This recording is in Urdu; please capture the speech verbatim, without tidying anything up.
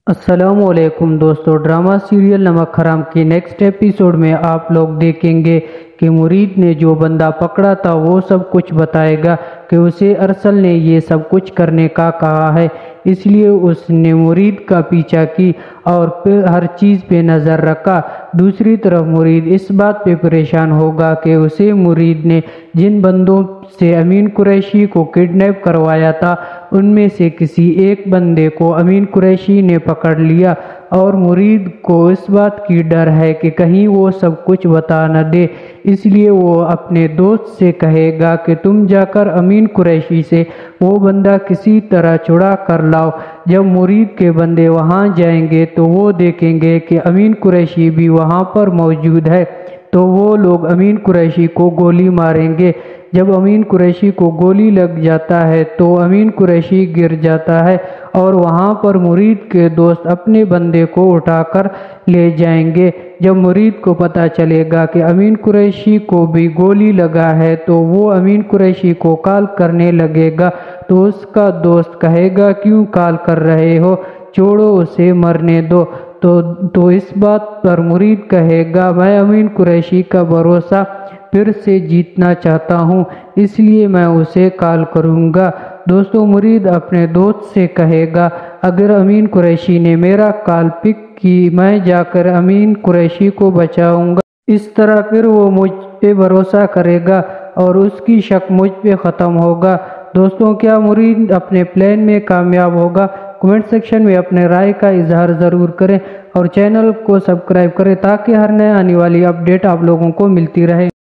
السلام علیکم دوستو، ڈرامہ سیریل نمک حرام کی نیکسٹ ایپیسوڈ میں آپ لوگ دیکھیں گے کہ مرید نے جو بندہ پکڑا تھا وہ سب کچھ بتائے گا کہ اسے ارسل نے یہ سب کچھ کرنے کا کہا ہے، اس لیے اس نے مرید کا پیچھا کی اور پھر ہر چیز پہ نظر رکھا۔ دوسری طرف مرید اس بات پہ پریشان ہوگا کہ اسے مرید نے جن بندوں سے امین قریشی کو کڈنیپ کروایا تھا ان میں سے کسی ایک بندے کو امین قریشی نے پکڑ لیا، اور مرید کو اس بات کی ڈر ہے کہ کہیں وہ سب کچھ بتا نہ دے، اس لیے وہ اپنے دوست سے کہے گا کہ تم جا کر امین قریشی سے وہ بندہ کسی طرح چھڑا کر لاؤ۔ جب مرید کے بندے وہاں جائیں گے تو وہ دیکھیں گے کہ امین قریشی بھی وہاں پر موجود ہے، تو وہ لوگ امین قریشی کو گولی ماریں گے۔ جب امین قریشی کو گولی لگ جاتا ہے تو امین قریشی گر جاتا ہے اور وہاں پر مرید کے دوست اپنے بندے کو اٹھا کر لے جائیں گے۔ جب مرید کو پتہ چلے گا کہ امین قریشی کو بھی گولی لگا ہے تو وہ امین قریشی کو کال کرنے لگے گا، تو اس کا دوست کہے گا کیوں کال کر رہے ہو، چھوڑو اسے مرنے دو۔ تو تو اس بات پر مرید کہے گا میں امین قریشی کا بھروسہ پھر سے جیتنا چاہتا ہوں، اس لیے میں اسے کال کروں گا۔ دوستو، مرید اپنے دوست سے کہے گا اگر امین قریشی نے میرا کال پک کی میں جا کر امین قریشی کو بچاؤں گا، اس طرح پھر وہ مجھ پہ بھروسہ کرے گا اور اس کی شک مجھ پہ ختم ہوگا۔ دوستوں، کیا مرید اپنے پلان میں کامیاب ہوگا؟ کمنٹ سیکشن میں اپنے رائے کا اظہار ضرور کریں اور چینل کو سبسکرائب کریں تاکہ ہر نئے آنے والی اپڈیٹ آپ لوگوں کو ملتی رہے۔